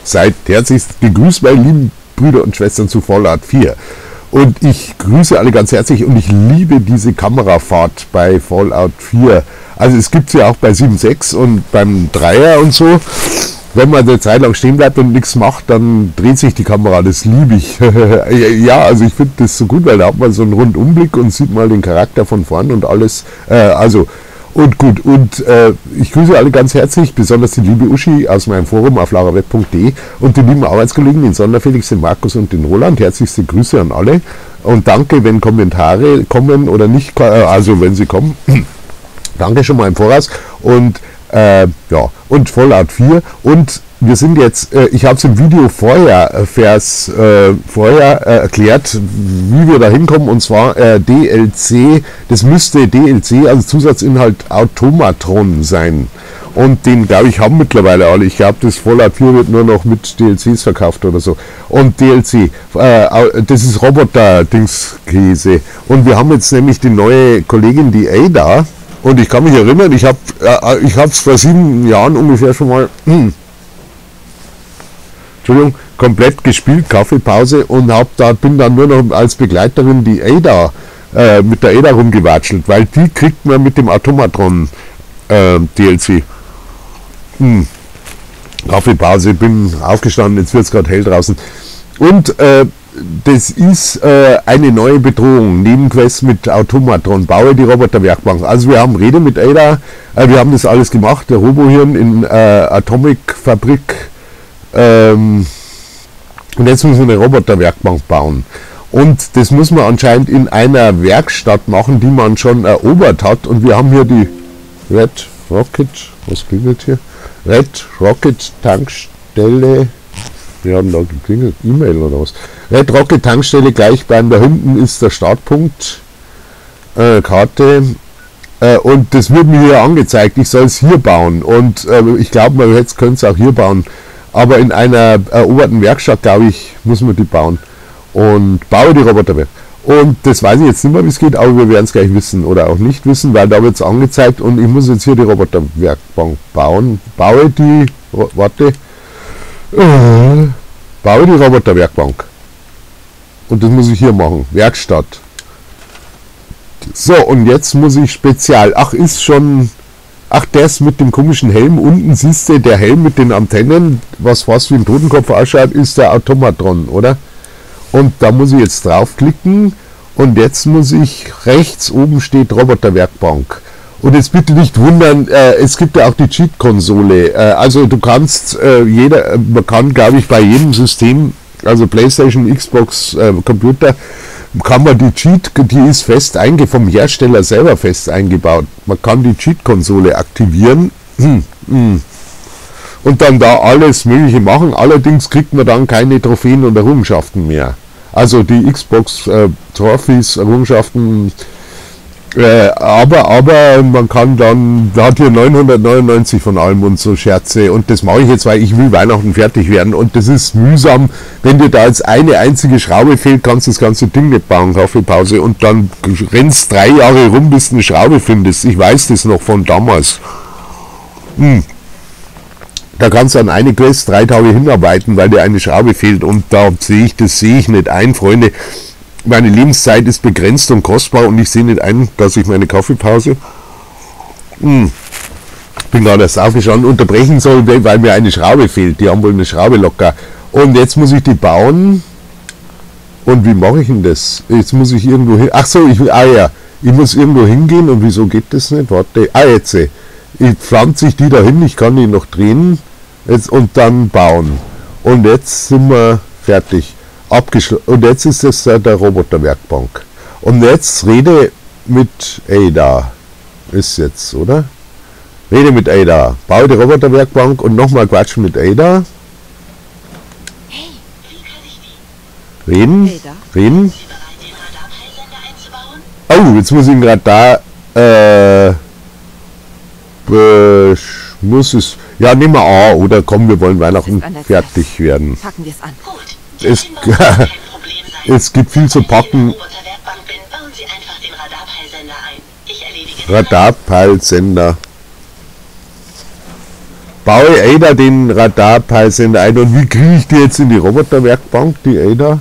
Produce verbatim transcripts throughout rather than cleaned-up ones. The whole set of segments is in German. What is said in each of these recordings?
Seid herzlichst gegrüßt, meine lieben Brüder und Schwestern zu Fallout vier. Und ich grüße alle ganz herzlich und ich liebe diese Kamerafahrt bei Fallout vier. Also es gibt sie ja auch bei sieben Punkt sechs und beim Dreier und so. Wenn man eine Zeit lang stehen bleibt und nichts macht, dann dreht sich die Kamera, das liebe ich. Ja, also ich finde das so gut, weil da hat man so einen Rundumblick und sieht mal den Charakter von vorn und alles. Äh, also, und gut, und äh, ich grüße alle ganz herzlich, besonders die liebe Uschi aus meinem Forum auf laraweb punkt de und die lieben Arbeitskollegen, den Sonderfelix, den Markus und den Roland. Herzlichste Grüße an alle und danke, wenn Kommentare kommen oder nicht, also wenn sie kommen. Danke schon mal im Voraus und Äh, ja, und Fallout vier und wir sind jetzt, äh, ich habe es im Video vorher, äh, Vers, äh, vorher äh, erklärt, wie wir da hinkommen und zwar äh, D L C, das müsste D L C, also Zusatzinhalt Automatron sein und den, glaube ich, haben mittlerweile alle, ich glaube, das Fallout vier wird nur noch mit D L Cs verkauft oder so und D L C, äh, das ist Roboter-Dingskäse und wir haben jetzt nämlich die neue Kollegin, die Ada. Und ich kann mich erinnern, ich habe äh, ich habe es vor sieben Jahren ungefähr schon mal hm, Entschuldigung, komplett gespielt, Kaffeepause und hab da, bin dann nur noch als Begleiterin die Ada, äh, mit der Ada rumgewatschelt, weil die kriegt man mit dem Automatron äh, D L C. Hm. Kaffeepause, bin aufgestanden, jetzt wird es gerade hell draußen. Und äh, das ist äh, eine neue Bedrohung, Nebenquest mit Automatron, baue die Roboterwerkbank. Also wir haben Rede mit Ada, äh, wir haben das alles gemacht, der Robohirn in äh, Atomic Fabrik ähm, und jetzt müssen wir eine Roboterwerkbank bauen. Und das muss man anscheinend in einer Werkstatt machen, die man schon erobert hat und wir haben hier die Red Rocket, was klingelt hier? Red Rocket Tankstelle. Wir haben da geklingelt, E-Mail oder was. Red Rocket Tankstelle gleich beim, da hinten ist der Startpunkt, äh, Karte, äh, und das wird mir hier angezeigt, ich soll es hier bauen und äh, ich glaube, man jetzt könnte es auch hier bauen, aber in einer eroberten Werkstatt, glaube ich, muss man die bauen und baue die Roboter. Und das weiß ich jetzt nicht mehr, wie es geht, aber wir werden es gleich wissen oder auch nicht wissen, weil da wird es angezeigt und ich muss jetzt hier die Roboterwerkbank bauen, baue die, warte, äh, baue die Roboterwerkbank. Und das muss ich hier machen. Werkstatt. So, und jetzt muss ich spezial. Ach, ist schon. Ach, der ist mit dem komischen Helm. Unten siehst du, der Helm mit den Antennen, was fast wie ein Totenkopf ausschaut, ist der Automatron, oder? Und da muss ich jetzt draufklicken. Und jetzt muss ich, rechts oben steht Roboterwerkbank. Und jetzt bitte nicht wundern, äh, es gibt ja auch die Cheat-Konsole. Äh, also du kannst, äh, jeder, man kann, glaube ich, bei jedem System, also PlayStation, Xbox, äh, Computer, kann man die Cheat, die ist fest einge vom Hersteller selber fest eingebaut. Man kann die Cheat-Konsole aktivieren hm, hm. und dann da alles Mögliche machen. Allerdings kriegt man dann keine Trophäen und Errungenschaften mehr. Also die Xbox äh, Trophies, Errungenschaften. Äh, aber, aber man kann dann, da hat hier neunhundertneunundneunzig von allem und so Scherze und das mache ich jetzt, weil ich will Weihnachten fertig werden und das ist mühsam, wenn dir da jetzt eine einzige Schraube fehlt, kannst du das ganze Ding nicht bauen, Kaffeepause und dann rennst drei Jahre rum, bis du eine Schraube findest, ich weiß das noch von damals. Hm. Da kannst du an eine Quest drei Tage hinarbeiten, weil dir eine Schraube fehlt und da sehe ich, das sehe ich nicht ein, Freunde. Meine Lebenszeit ist begrenzt und kostbar und ich sehe nicht ein, dass ich meine Kaffeepause, hm, bin gerade erst aufgestanden, unterbrechen soll, weil mir eine Schraube fehlt. Die haben wohl eine Schraube locker. Und jetzt muss ich die bauen. Und wie mache ich denn das? Jetzt muss ich irgendwo hin. Ach so, ich will, ah ja, ich muss irgendwo hingehen und wieso geht das nicht? Warte, ah jetzt, ich pflanze ich die da hin, ich kann die noch drehen jetzt, und dann bauen. Und jetzt sind wir fertig. Abgeschlossen. Und jetzt ist das äh, der Roboterwerkbank. Und jetzt rede mit Ada. Ist jetzt, oder? Rede mit Ada. Baue die Roboterwerkbank und nochmal quatschen mit Ada. Hey, wie kann ich die? Reden. Ada? Reden. Sind Sie bereit, den Radarpeilsender einzubauen? Oh, jetzt muss ich ihn gerade da. Äh. Muss es. Ja, nehmen wir A, oder komm, wir wollen Weihnachten fertig werden. Packen wir es an. Gut. Es, es gibt viel zu packen. Radarpeilsender. Baue Ada den Radarpeilsender ein. Und wie kriege ich die jetzt in die Roboterwerkbank, die Ada?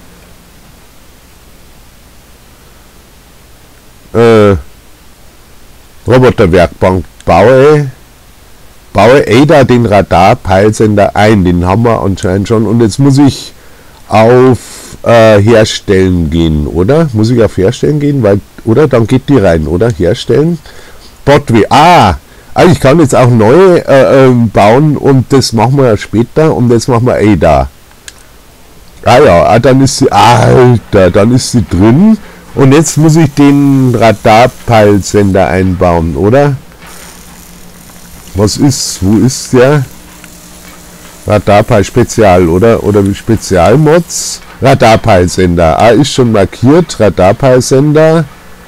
Äh, Roboterwerkbank. Baue, baue Ada den Radarpeilsender ein. Den haben wir anscheinend schon. Und jetzt muss ich auf äh, Herstellen gehen, oder? Muss ich auf Herstellen gehen? Weil, oder? Dann geht die rein, oder? Herstellen. Botway. Ah! Ah, ich kann jetzt auch neue äh, äh, bauen und das machen wir ja später und jetzt machen wir Ada. Ah ja, ah, dann ist sie, Alter, dann ist sie drin und jetzt muss ich den Radarpeilsender einbauen, oder? Was ist, wo ist der? Radarpeil Spezial, oder? Oder wie Spezialmods? Radarpeilsender, ah, ist schon markiert, Radarpeilsender.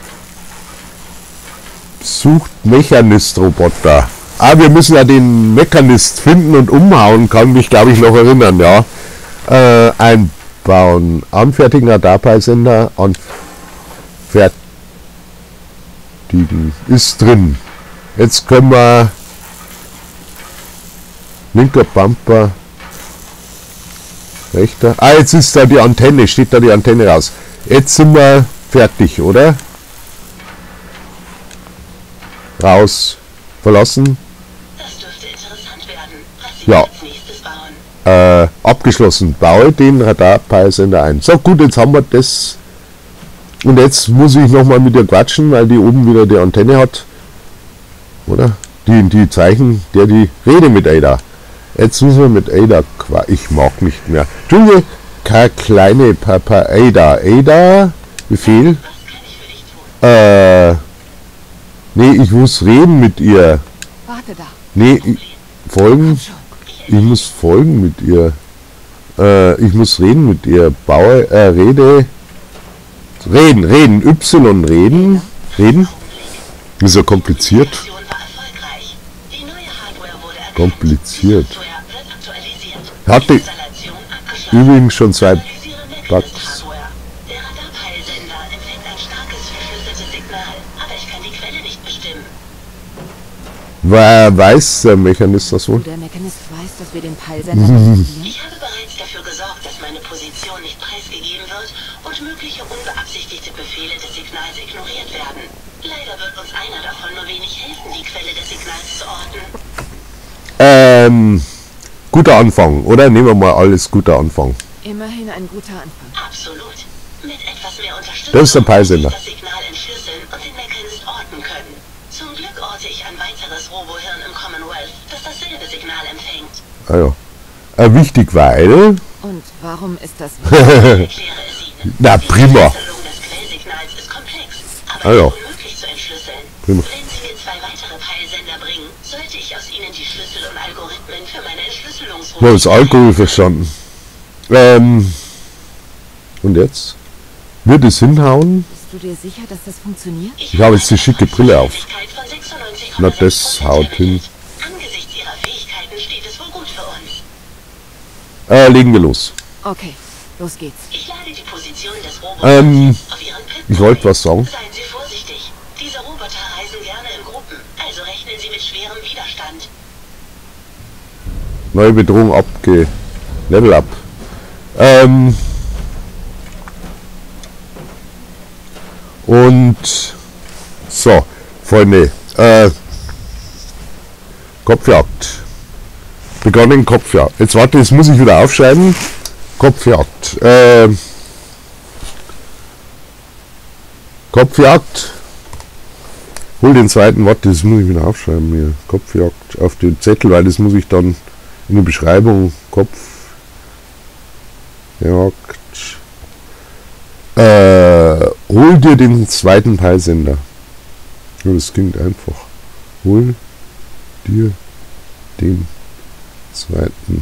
Sucht Mechanist-Roboter. Ah, wir müssen ja den Mechanist finden und umhauen, kann mich, glaube ich, noch erinnern, ja. Äh, einbauen. Anfertigen Radarpeilsender. Anfertigen. Ist drin. Jetzt können wir linker Bumper. Rechter. Ah, jetzt ist da die Antenne, steht da die Antenne raus. Jetzt sind wir fertig, oder? Raus. Verlassen. Das dürfte interessant werden. Was Sie Ja. als nächstes bauen. Äh, abgeschlossen. Baue den Radarpeilsender ein. So, gut, jetzt haben wir das. Und jetzt muss ich nochmal mit ihr quatschen, weil die oben wieder die Antenne hat. Oder? Die, die Zeichen, der die Rede mit Ada. Jetzt müssen wir mit Ada quatschen. Ich mag nicht mehr. Entschuldige, keine kleine Papa Ada. Ada, Befehl. Was kann ich für dich tun? Äh, nee, ich muss reden mit ihr. Warte da. Nee, ich, folgen. Schon. Ich muss folgen mit ihr. Äh, ich muss reden mit ihr. Baue, äh, rede. Reden, reden. Y, reden. Reden. Ist ja kompliziert. Die Mission war erfolgreich. Die neue Hardware wurde erkannt. Kompliziert. Die Software wird aktualisiert. Hatte Die Installation abgeschlossen. übrigens schon zwei Analysiere Bugs. Mechanist-Hardware. Der Radarpeilsender empfängt ein starkes verschlüsseltes Signal, aber ich kann die Quelle nicht bestimmen. Wer weiß der Mechanist das wohl? Der Mechanist weiß, dass wir den Peilsender aktivieren. Ich habe bereits dafür gesorgt, dass meine Position nicht preisgegeben wird und mögliche unbeabsichtigte Befehle des Signals ignoriert werden. Leider wird uns einer davon nur wenig helfen, die Quelle des Signals zu orten. Ähm, guter Anfang, oder? Nehmen wir mal alles guter Anfang. Immerhin ein guter Anfang. Absolut. Mit etwas mehr Unterstützung Das ist der Peilsender. wird sich das Signal entschlüsseln und den Mechanist orten können. Zum Glück orte ich ein weiteres Robohirn im Commonwealth, das dasselbe Signal empfängt. Ah ja. Äh, wichtig, weil. Und warum ist das Ich erkläre es Ihnen. Na, Die prima. Entschlüsselung des Quellsignals ist komplex, aber Ah ja. unmöglich zu entschlüsseln. Prima. Wenn Sie mir zwei weitere Peilsender bringen, sollte ich aus Ihnen die Schlüssel und Algorithmen für meine Entschlüsselungsroute... Ich habe das Alkohol verstanden. Ähm. Und jetzt? Wird es hinhauen? Bist du dir sicher, dass das funktioniert? Ich habe jetzt die schicke Brille auf. Von sechsundneunzig Na, Komma sechs das Prozent haut hin. ermittelt. Angesichts Ihrer Fähigkeiten steht es wohl gut für uns. Äh, legen wir los. Okay, los geht's. Ich lade die Position des Roboters Ähm, auf Ihren Pip ich wollte ein. was sagen. Seien Sie vorsichtig. Diese Roboter reisen gerne in Gruppen, also rechnen Sie mit schwerem Widerstand. Neue Bedrohung abge... Level up. Ähm... Und... So, Freunde. Äh... Kopfjagd. Begonnen Kopfjagd. Jetzt warte, jetzt muss ich wieder aufschreiben. Kopfjagd. Äh... Kopfjagd. Hol den zweiten, warte, das muss ich wieder aufschreiben hier. Kopfjagd auf den Zettel, weil das muss ich dann in der Beschreibung. Kopfjagd. Äh, hol dir den zweiten Peilsender. Ja, das klingt einfach. Hol dir den zweiten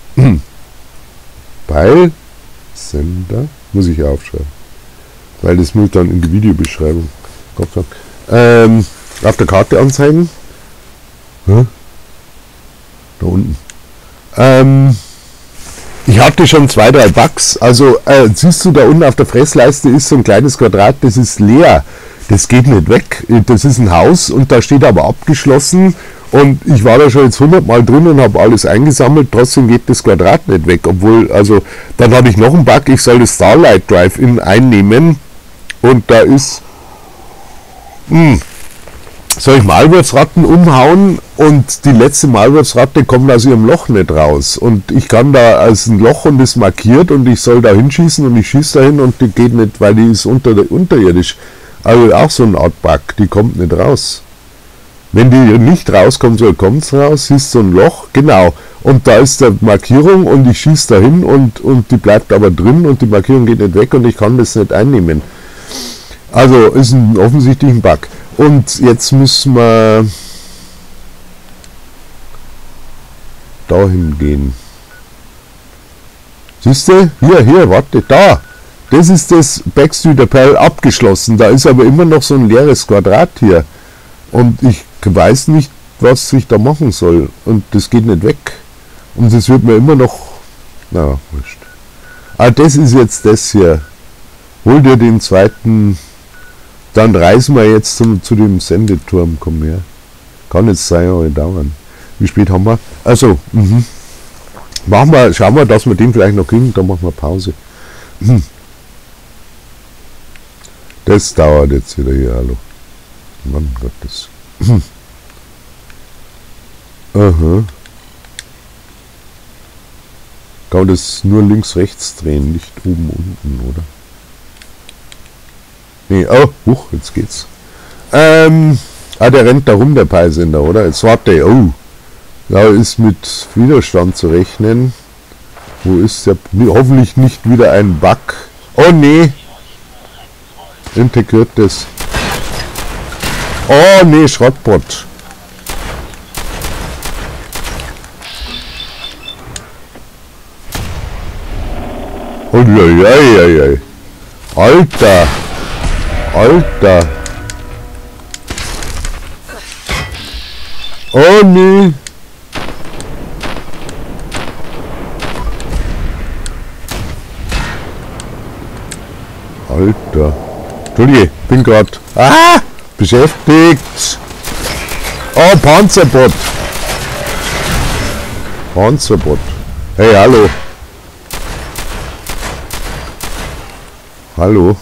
Peilsender. Muss ich aufschreiben. Weil das muss dann in die Videobeschreibung. Kopfjagd. Ähm, auf der Karte anzeigen. Hä? Da unten. Ähm, ich hatte schon zwei, drei Bugs. Also, äh, siehst du, da unten auf der Fressleiste ist so ein kleines Quadrat, das ist leer. das geht nicht weg. Das ist ein Haus und da steht aber abgeschlossen und ich war da schon jetzt hundertmal drin und habe alles eingesammelt, trotzdem geht das Quadrat nicht weg, obwohl, also, dann hatte ich noch einen Bug, ich soll das Starlight Drive-In einnehmen und da ist, mh, soll ich Maulwurfsratten umhauen und die letzte Maulwurfsratte kommt aus ihrem Loch nicht raus und ich kann da als ein Loch und ist markiert und ich soll da hinschießen und ich schieße dahin und die geht nicht, weil die ist unter, unterirdisch. Also auch so eine Art Bug, die kommt nicht raus. Wenn die nicht rauskommt soll, kommt es raus, siehst so ein Loch, genau. Und da ist der Markierung und ich schieße dahin und, und die bleibt aber drin und die Markierung geht nicht weg und ich kann das nicht einnehmen. Also ist ein offensichtlicher Bug. Und jetzt müssen wir dahin gehen. Siehst du? Hier, hier, warte, da. Das ist das Backstreet Appell abgeschlossen. Da ist aber immer noch so ein leeres Quadrat hier. Und ich weiß nicht, was ich da machen soll. Und das geht nicht weg. Und das wird mir immer noch... Na, wurscht. Ah, das ist jetzt das hier. Hol dir den zweiten... Dann reisen wir jetzt zum, zu dem Sendeturm. Komm her. Kann jetzt zwei Jahre dauern. Wie spät haben wir? Also, mhm. Machen wir, schauen wir, dass wir den vielleicht noch kriegen. Dann machen wir Pause. Mhm. Das dauert jetzt wieder hier, hallo. Mann Gottes. Hm. Aha. Kann man das nur links, rechts drehen, nicht oben, unten, oder? Nee, oh, huch, jetzt geht's. Ähm, ah, der rennt da rum, der Peilsender, oder? Jetzt warte, oh. Da ist mit Widerstand zu rechnen. Wo ist der? Hoffentlich nicht wieder ein Bug. Oh, nee. Integriert das. Oh nee, Schrottbot. Uiuiuiui. Alter. Alter. Oh nee. Alter. Entschuldige, bin gerade ah, beschäftigt. Oh, Panzerbot. Panzerbot. Hey, hallo. Hallo.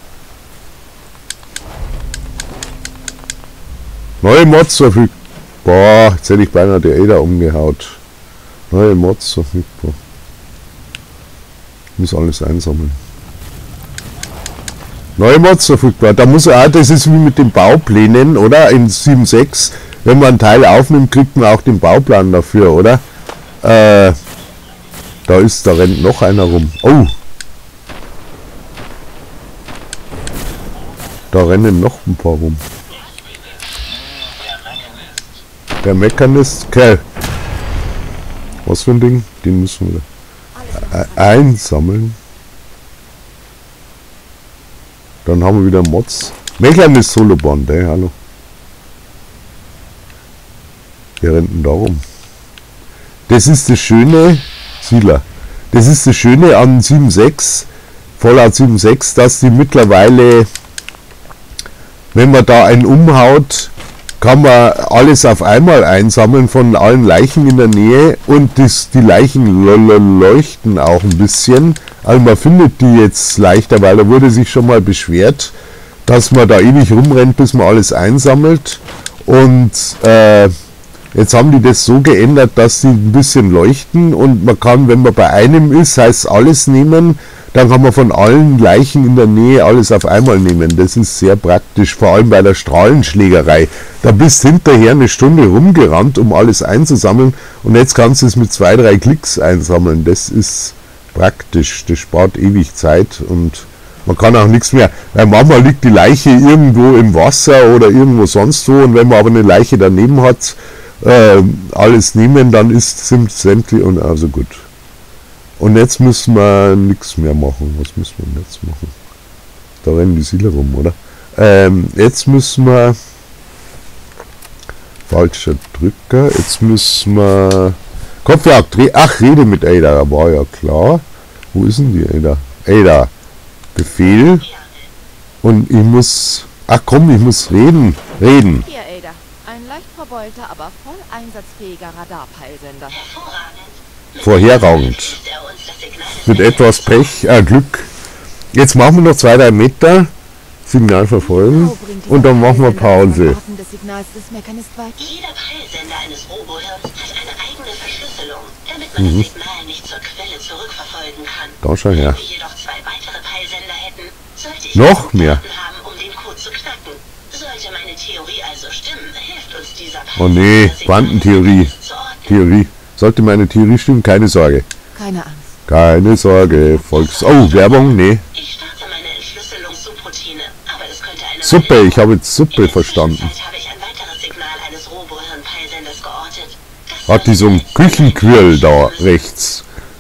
Neue Mods verfügbar. Boah, jetzt hätte ich beinahe die Ada umgehaut. Neue Mods verfügbar. Ich muss alles einsammeln. Neue Mods verfügbar. Da muss er, das ist wie mit den Bauplänen, oder? In sieben Punkt sechs, wenn man einen Teil aufnimmt, kriegt man auch den Bauplan dafür, oder? Äh, da ist, da rennt noch einer rum. Oh! Da rennen noch ein paar rum. Der Mechanist, okay. Was für ein Ding? Den müssen wir äh, einsammeln. Dann haben wir wieder Mods. Mechanist Soloband, ey, hallo. Der rennt denn da rum. Das ist das Schöne, Siedler. Das ist das Schöne an sieben Punkt sechs, Fallout sieben Punkt sechs, dass die mittlerweile, wenn man da einen umhaut, kann man alles auf einmal einsammeln von allen Leichen in der Nähe und das, die Leichen leuchten auch ein bisschen. Also man findet die jetzt leichter, weil da wurde sich schon mal beschwert, dass man da ewig rumrennt, bis man alles einsammelt. Und äh, jetzt haben die das so geändert, dass die ein bisschen leuchten und man kann, wenn man bei einem ist, heißt alles nehmen, dann kann man von allen Leichen in der Nähe alles auf einmal nehmen. Das ist sehr praktisch, vor allem bei der Strahlenschlägerei. Da bist hinterher eine Stunde rumgerannt, um alles einzusammeln und jetzt kannst du es mit zwei, drei Klicks einsammeln. Das ist praktisch, das spart ewig Zeit und man kann auch nichts mehr, weil manchmal liegt die Leiche irgendwo im Wasser oder irgendwo sonst wo und wenn man aber eine Leiche daneben hat, äh, alles nehmen, dann ist sind sämtlich und also gut. Und jetzt müssen wir nichts mehr machen. Was müssen wir jetzt machen? Da rennen die Siedler rum, oder? Ähm, jetzt müssen wir falscher Drücker, jetzt müssen wir Kopfjagd, ach, rede mit Ada, war ja klar. Wo ist denn die Ada? Ada, Befehl. Und ich muss Ach komm, ich muss reden. Reden. Hier, Ada. Ein leicht verbeulter, aber voll einsatzfähiger Radarpeilsender. Hervorragend. Vorherragend. Schließt er uns das Signal des Mit etwas Pech, äh, Glück. Jetzt machen wir noch zwei, drei Meter. Signal verfolgen. Genau bringt dieser Und dann machen wir Peilsender das Pause. Orten des Signals des Mechanist weiter. Jeder Peilsender eines Robohirns hat eine eigene Verschlüsselung, damit man das Signal nicht zur Quelle zurückverfolgen kann. Da schau her. Wenn wir jedoch zwei weitere Peilsender hätten, sollte ich Noch genug mehr. Daten haben, um den Code zu knacken. Sollte meine Theorie also stimmen, hilft uns dieser Oh nee, das Signal Quantentheorie. des Mechanisten zu orten. Theorie. Sollte meine Theorie stimmen, keine Sorge. Keine Angst. Keine Sorge. Volks... Oh, Werbung? Nee. Ich starte meine Entschlüsselungs-Subroutine, aber das könnte eine Suppe, Weile ich habe jetzt In Suppe der verstanden. Zwischenzeit habe ich ein weiteres Signal eines Robohirn-Peilsenders geortet. Das Hat die so einen sollte Küchenquirl da rechts.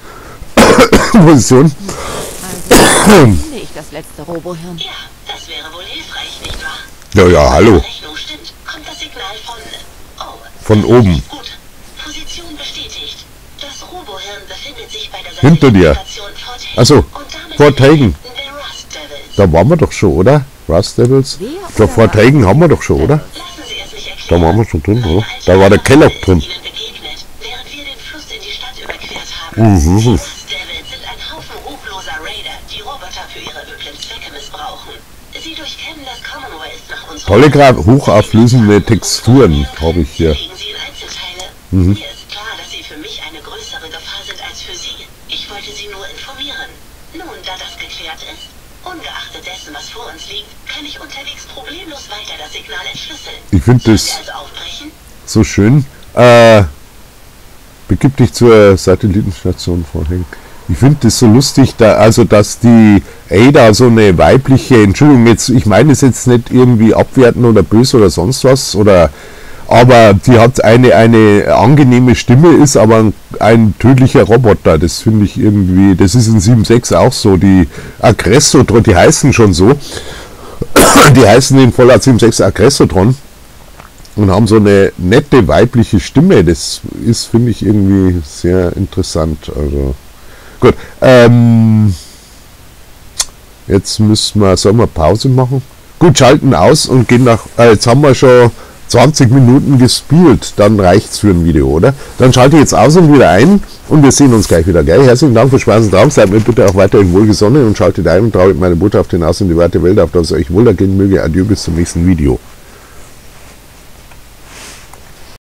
Position. Also finde ich das letzte Robohirn. Ja, das wäre wohl hilfreich, nicht wahr? Ja, ja, hallo. Die Rechnung stimmt, kommt das Signal von... Oh, Von das oben. ist gut. Position bestätigt. Das Robohirn befindet sich bei der Hinter dir. Satellitenstation Fort Hagen. Ach so, Und damit Fort in Hagen. Händen der Rust Devils. Da waren wir doch schon, oder? Rust Devils? Wer Ich glaube, oder Fort was? Hagen haben wir doch schon, oder? Lassen Sie es mich erklären. Da waren wir schon drin, Mein oder? alter Da war der Kellogg Vater drin. ist Ihnen begegnet, während wir den Fluss in die Stadt überquert haben. Mhm. Die Rust Devils sind ein Haufen ruchloser Raider, die Roboter für ihre üblen Zwecke missbrauchen. Sie durchkämmen das Commonwealth nach unserem... Polygraph, hochauflösende Texturen habe ich hier. Legen sie in Einzelteile. Mir ist klar, dass sie für mich eine größere Gefahr sind als für sie. Ich wollte sie nur informieren. Nun, da das geklärt ist, ungeachtet dessen, was vor uns liegt, kann ich unterwegs problemlos weiter das Signal entschlüsseln. Ich finde Sollen das wir also aufbrechen? so schön. Äh, begib dich zur Satellitenstation vorhängen. Ich finde das so lustig, da, also dass die Ada so eine weibliche, Entschuldigung, jetzt, ich meine es jetzt nicht irgendwie abwerten oder böse oder sonst was, oder aber die hat eine, eine angenehme Stimme, ist aber ein, ein tödlicher Roboter. Das finde ich irgendwie, das ist in sieben sechs auch so. Die Aggressotron, die heißen schon so. Die heißen in Fallout sieben sechs Aggressotron und haben so eine nette weibliche Stimme. Das ist, finde ich, irgendwie sehr interessant. Also gut. Ähm, jetzt müssen wir, sollen wir Pause machen? Gut, schalten aus und gehen nach. Äh, jetzt haben wir schon zwanzig Minuten gespielt, dann reicht's für ein Video, oder? Dann schalte ich jetzt aus und wieder ein und wir sehen uns gleich wieder, gell? Herzlichen Dank für Spaß und Traum, seid mir bitte auch weiterhin wohlgesonnen und schaltet ein und trauert meine Botschaft hinaus in die weite Welt, auf dass es euch wohl ergehen möge. Adieu, bis zum nächsten Video.